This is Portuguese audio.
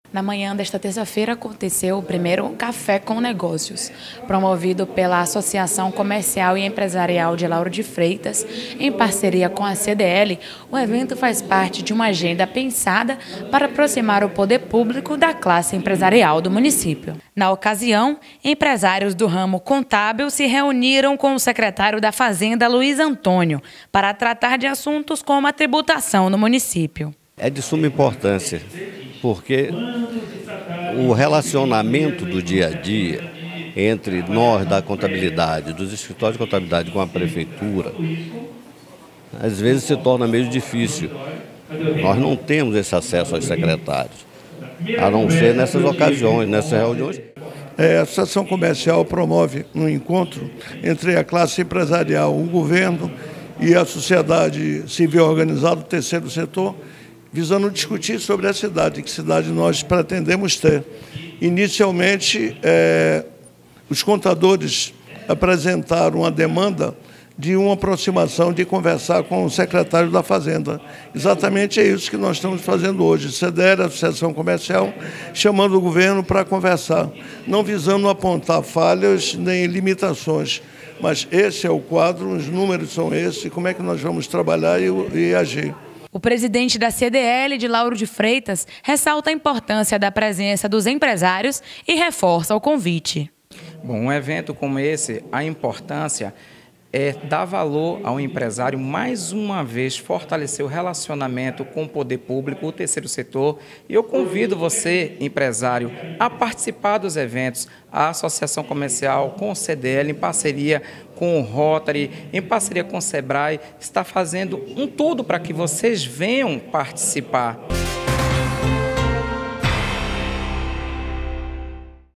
Na manhã desta terça-feira aconteceu o primeiro Café com Negócios, promovido pela Associação Comercial e Empresarial de Lauro de Freitas, em parceria com a CDL. O evento faz parte de uma agenda pensada para aproximar o poder público da classe empresarial do município. Na ocasião, empresários do ramo contábil se reuniram com o secretário da Fazenda, Luiz Antônio, para tratar de assuntos como a tributação no município. É de suma importância, porque o relacionamento do dia a dia entre nós da contabilidade, dos escritórios de contabilidade com a prefeitura, às vezes se torna meio difícil. Nós não temos esse acesso aos secretários, a não ser nessas ocasiões, nessas reuniões. A Associação Comercial promove um encontro entre a classe empresarial, o governo e a sociedade civil organizada, o terceiro setor, visando discutir sobre a cidade, que cidade nós pretendemos ter. Inicialmente, os contadores apresentaram a demanda de uma aproximação, de conversar com o secretário da Fazenda. Exatamente é isso que nós estamos fazendo hoje. CDL, Associação Comercial, chamando o governo para conversar, não visando apontar falhas nem limitações, mas esse é o quadro, os números são esses, como é que nós vamos trabalhar e agir. O presidente da CDL de Lauro de Freitas ressalta a importância da presença dos empresários e reforça o convite. Bom, um evento como esse, a importância é dar valor ao empresário, mais uma vez fortalecer o relacionamento com o poder público, o terceiro setor. E eu convido você, empresário, a participar dos eventos. A Associação Comercial com o CDL, em parceria com o Rotary, em parceria com o Sebrae, está fazendo um tudo para que vocês venham participar.